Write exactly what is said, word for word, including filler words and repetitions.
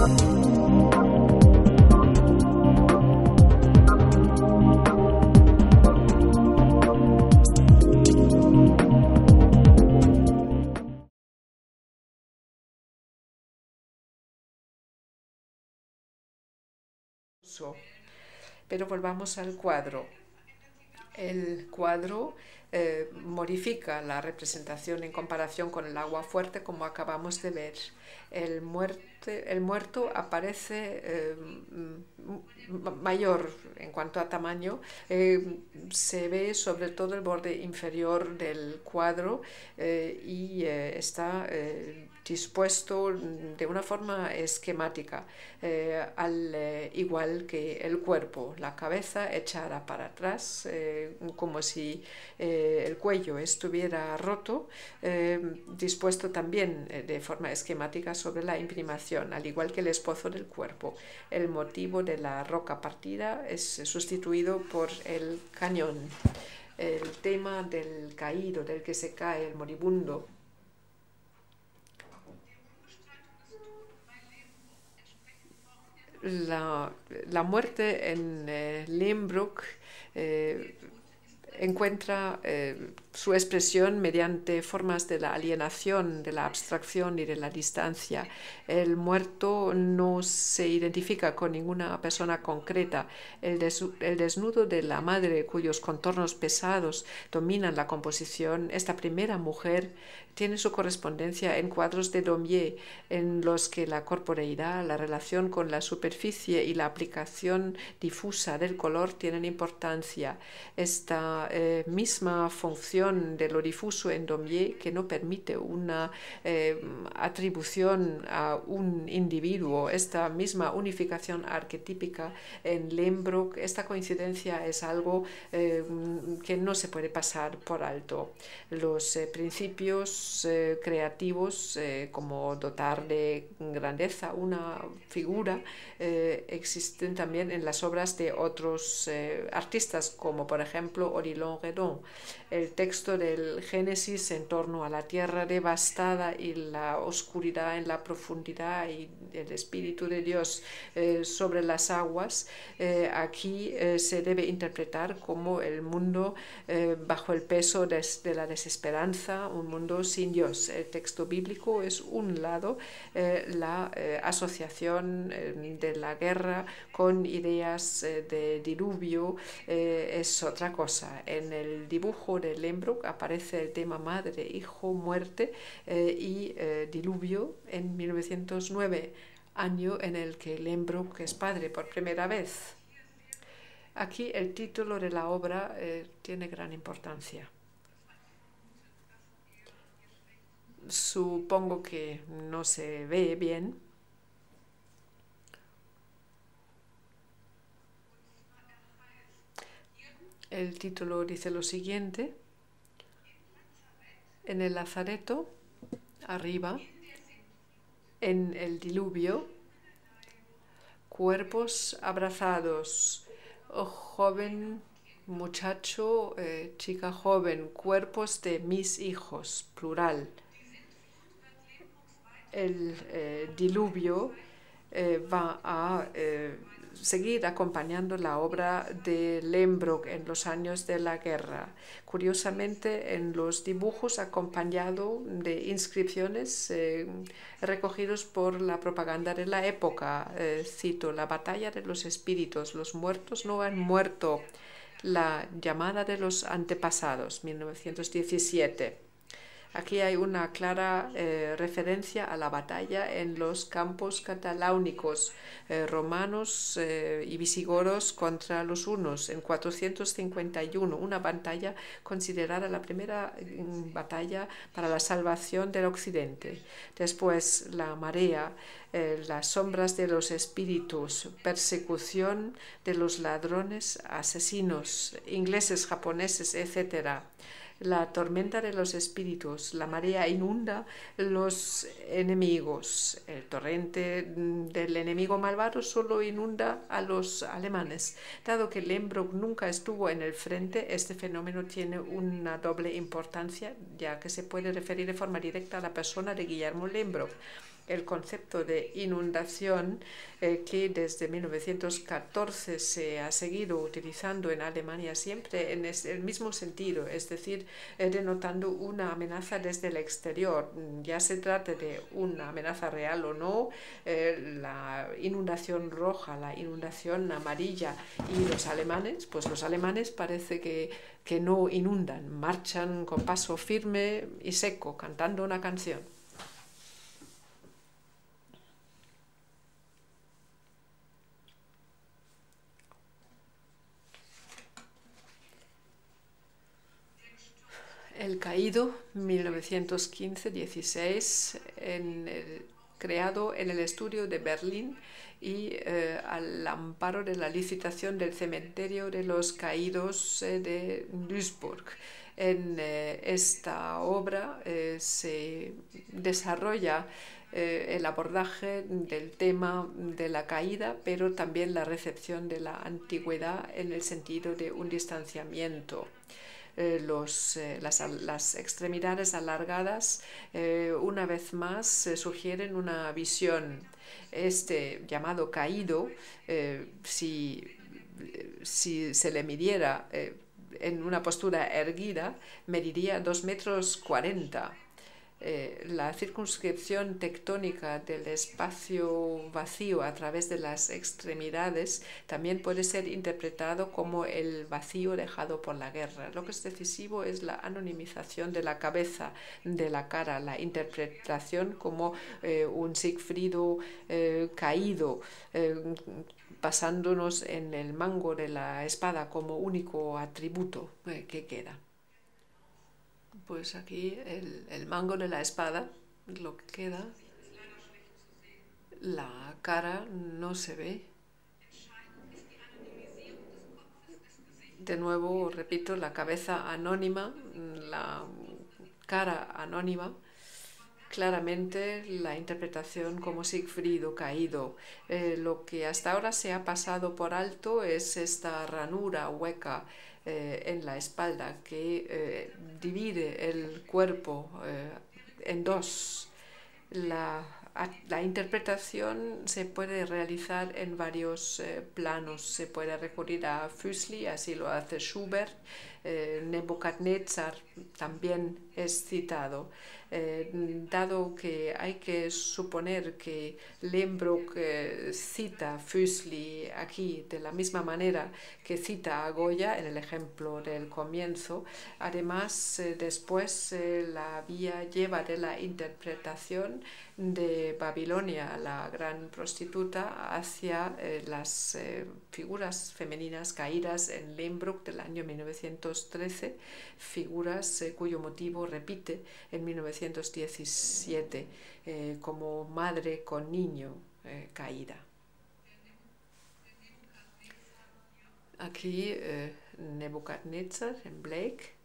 Pero volvamos al cuadro. El cuadro eh, modifica la representación en comparación con el agua fuerte, como acabamos de ver. El, muerte, el muerto aparece eh, mayor en cuanto a tamaño. Eh, se ve sobre todo el borde inferior del cuadro eh, y eh, está eh, dispuesto de una forma esquemática, eh, al eh, igual que el cuerpo, la cabeza echada para atrás, eh, como si eh, el cuello estuviera roto, eh, dispuesto también eh, de forma esquemática sobre la imprimación, al igual que el esbozo del cuerpo. El motivo de la roca partida es sustituido por el cañón. El tema del caído, del que se cae, el moribundo, La, la muerte en eh, Leenbroek eh, encuentra eh, su expresión mediante formas de la alienación, de la abstracción y de la distancia. El muerto no se identifica con ninguna persona concreta. El, des el desnudo de la madre, cuyos contornos pesados dominan la composición, esta primera mujer, tiene su correspondencia en cuadros de Daumier, en los que la corporeidad, la relación con la superficie y la aplicación difusa del color tienen importancia. Esta eh, misma función de lo difuso en Daumier, que no permite una eh, atribución a un individuo, esta misma unificación arquetípica en Leenbroek, esta coincidencia es algo eh, que no se puede pasar por alto. Los eh, principios Eh, creativos, eh, como dotar de grandeza una figura, eh, existen también en las obras de otros eh, artistas, como por ejemplo Odilon Redon. El texto del Génesis en torno a la tierra devastada y la oscuridad en la profundidad y el Espíritu de Dios eh, sobre las aguas, eh, aquí eh, se debe interpretar como el mundo eh, bajo el peso de, de la desesperanza, un mundo sin Dios. El texto bíblico es un lado, eh, la eh, asociación eh, de la guerra con ideas eh, de diluvio eh, es otra cosa. En el dibujo de Leenbroek aparece el tema madre, hijo, muerte eh, y eh, diluvio en mil novecientos nueve, año en el que Leenbroek es padre por primera vez. Aquí el título de la obra eh, tiene gran importancia. Supongo que no se ve bien. El título dice lo siguiente: en el Lazareto, arriba, en el diluvio, cuerpos abrazados, oh, joven, muchacho, eh, chica joven, cuerpos de mis hijos, plural. El eh, diluvio eh, va a eh, seguir acompañando la obra de Leenbroek en los años de la guerra. Curiosamente, en los dibujos acompañado de inscripciones eh, recogidos por la propaganda de la época. Eh, cito: la batalla de los espíritus, los muertos no han muerto, la llamada de los antepasados, mil novecientos diecisiete. Aquí hay una clara eh, referencia a la batalla en los campos cataláunicos eh, romanos eh, y visigodos contra los hunos en cuatrocientos cincuenta y uno, una batalla considerada la primera mm, batalla para la salvación del occidente. Después la marea, eh, las sombras de los espíritus, persecución de los ladrones, asesinos, ingleses, japoneses, etcétera. La tormenta de los espíritus, la marea inunda los enemigos. El torrente del enemigo malvado solo inunda a los alemanes. Dado que Leenbroek nunca estuvo en el frente, este fenómeno tiene una doble importancia, ya que se puede referir de forma directa a la persona de Guillermo Leenbroek. el concepto de inundación eh, que desde mil novecientos catorce se ha seguido utilizando en Alemania siempre en el mismo sentido, es decir, eh, denotando una amenaza desde el exterior, ya se trate de una amenaza real o no, eh, la inundación roja, la inundación amarilla y los alemanes, pues los alemanes parece que, que no inundan, marchan con paso firme y seco, cantando una canción. El Caído, mil novecientos quince dieciséis, en el, creado en el estudio de Berlín y eh, al amparo de la licitación del cementerio de los caídos eh, de Duisburg. En eh, esta obra eh, se desarrolla eh, el abordaje del tema de la caída, pero también la recepción de la antigüedad en el sentido de un distanciamiento. Eh, los, eh, las, las extremidades alargadas eh, una vez más eh, sugieren una visión. Este llamado caído, eh, si, si se le midiera eh, en una postura erguida, mediría dos metros cuarenta. Eh, la circunscripción tectónica del espacio vacío a través de las extremidades también puede ser interpretado como el vacío dejado por la guerra. Lo que es decisivo es la anonimización de la cabeza, de la cara, la interpretación como eh, un Sigfrido eh, caído, eh, basándonos en el mango de la espada como único atributo eh, que queda. Pues aquí el, el mango de la espada, lo que queda, la cara no se ve. De nuevo, repito, la cabeza anónima, la cara anónima, claramente la interpretación como Sigfrido caído. Eh, lo que hasta ahora se ha pasado por alto es esta ranura hueca eh, en la espalda que eh, divide el cuerpo eh, en dos. La, la interpretación se puede realizar en varios eh, planos. Se puede recurrir a Füssli, así lo hace Schubert. Eh, Nebuchadnezzar también es citado. Eh, dado que hay que suponer que Lehmbruck eh, cita Füssli aquí de la misma manera que cita a Goya en el ejemplo del comienzo, además eh, después eh, la vía lleva de la interpretación de Babilonia, la gran prostituta, hacia eh, las eh, figuras femeninas caídas en Lehmbruck del año mil novecientos trece, figuras eh, cuyo motivo repite en mil novecientos diecisiete eh, como madre con niño eh, caída. Aquí eh, Nebuchadnezzar en Blake.